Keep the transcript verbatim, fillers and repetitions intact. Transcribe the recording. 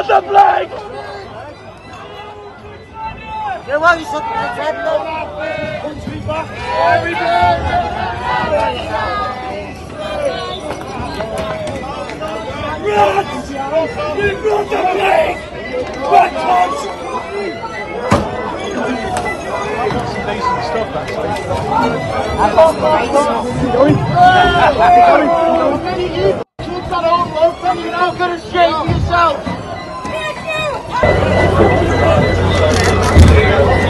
brought the flag! Yeah, well, you should be Riots! We brought the flag! Bastards! Some decent stuff, actually. You've got all open, you're not going to shake yourself!